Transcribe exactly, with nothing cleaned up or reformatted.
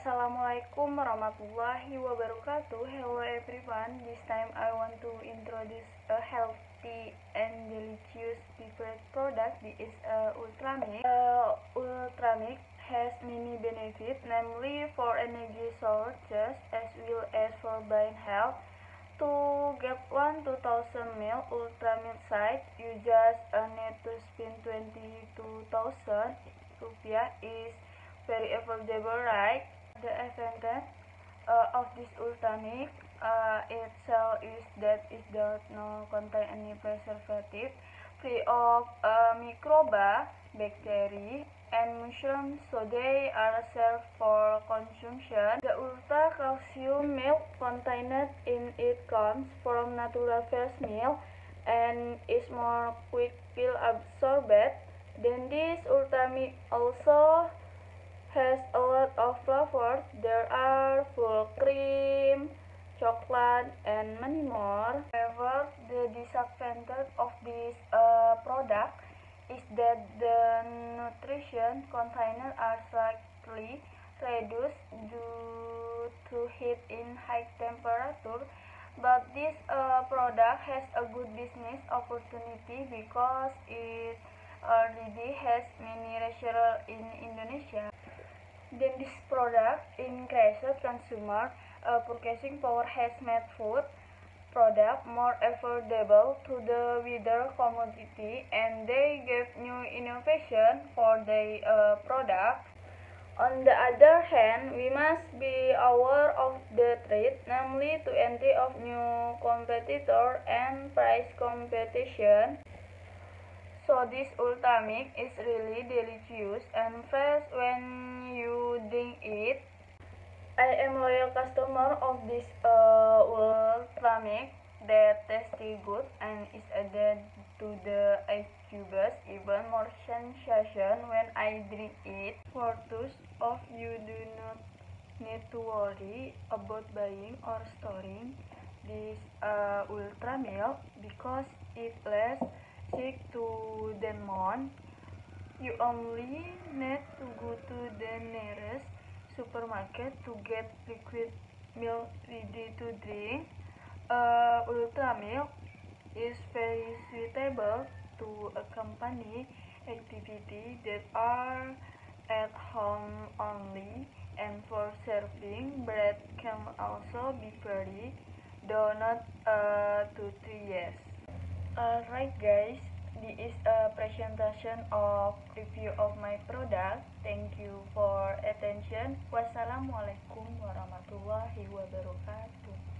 Assalamualaikum warahmatullahi wabarakatuh. Hello everyone. This time I want to introduce a healthy and delicious beverage product. This is uh, Ultramilk. Uh, Ultramilk has many benefits, namely for energy sources as well as for brain health. To get one two thousand milliliters Ultramilk site, you just uh, need to spend twenty-two thousand rupiah. Is very affordable, right? The advantage uh, of this Ultramilk uh, itself is that it does not contain any preservative, free of uh, microba, bacteria, and mushrooms, so they are safe for consumption. The ultra calcium milk contained in it comes from natural fresh milk and is more quickly absorbed. Then this Ultramilk also has a lot of flavors. There are full cream, chocolate, and many more. However, the disadvantage of this uh, product is that the nutrition content are slightly reduced due to heat in high temperature. But this uh, product has a good business opportunity because it already has many restaurants in Indonesia. Then this product increases consumer uh, purchasing power, has made food product more affordable to the wider commodity, and they give new innovation for their uh, product. On the other hand, we must be aware of the threat, namely to entry of new competitor and price competition. So this Ultramilk is really delicious and fresh when you drink it. I am loyal customer of this uh, Ultramilk that tasty good and is added to the ice cubes, even more sensation when I drink it. For those of you do not need to worry about buying or storing this uh, Ultramilk because it lasts six to ten months. You only need to go to the nearest supermarket to get liquid milk ready to drink. Uh, Ultramilk is very suitable to accompany activities that are at home only, and for serving bread can also be very donut uh, to three years. Alright guys, this is a presentation of review of my product. Thank you for attention. Wassalamualaikum warahmatullahi wabarakatuh.